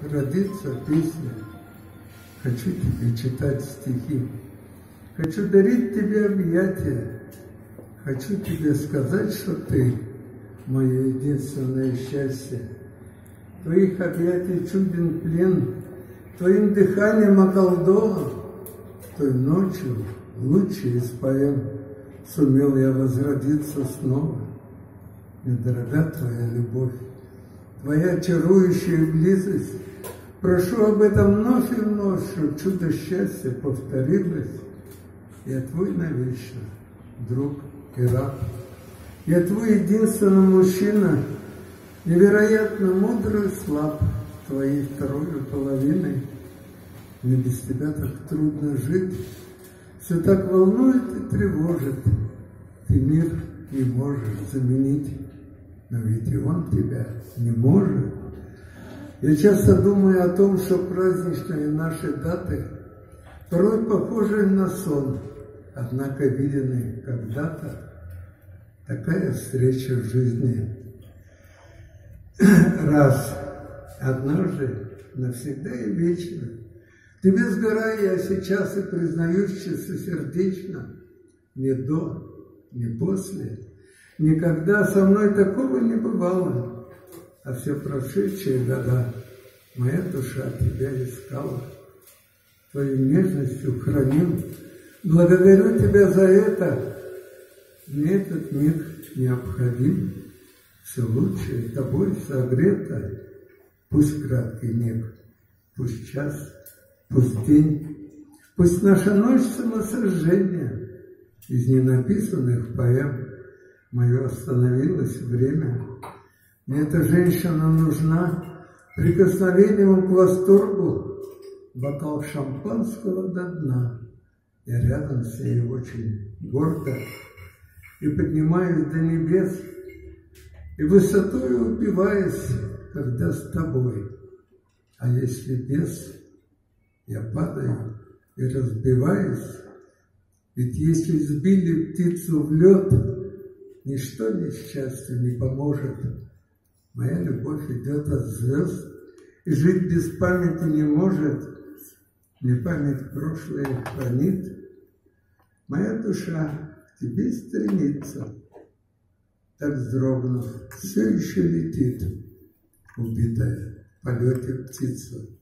родиться песня. Хочу тебе читать стихи, хочу дарить тебе объятия, хочу тебе сказать, что ты мое единственное счастье. Твоих объятий чуден плен, твоим дыханием околдован, той ночью лучше из поэм сумел я возродиться снова. Мне дорога твоя любовь, твоя чарующая близость. Прошу об этом вновь и вновь, чтобы чудо счастья повторилось. Я твой навечно, друг и раб. Я твой единственный мужчина, невероятно мудрый и слаб, твоей второй половиной. Мне без тебя так трудно жить, все так волнует и тревожит. Ты мир не можешь заменить, но ведь и он тебя не может. Я часто думаю о том, что праздничные наши даты порой похожи на сон, однако виденный когда-то. Такая встреча в жизни раз, однажды, навсегда и вечно. Ты без гора, я сейчас и признаюсь чистосердечно, ни до, ни после, никогда со мной такого не бывало, а все прошедшие года моя душа тебя искала. Твою нежностью храним, благодарю тебя за это. Мне этот мир необходим, все лучшее тобой согрето. Пусть краткий миг, пусть час, пусть день, пусть наша ночь самосожжения. Из ненаписанных поэм мое остановилось время. Мне эта женщина нужна прикосновением к восторгу, бокал шампанского до дна. Я рядом с ней очень гордо и поднимаюсь до небес, и высотою упиваюсь, когда с тобой. А если без, я падаю и разбиваюсь, ведь если сбили птицу в лед, ничто несчастью не поможет. Моя любовь идет от звезд, и жить без памяти не может. Мне память прошлое хранит. Моя душа к тебе стремится, так вздрогнув, все еще летит убитая в полете птица.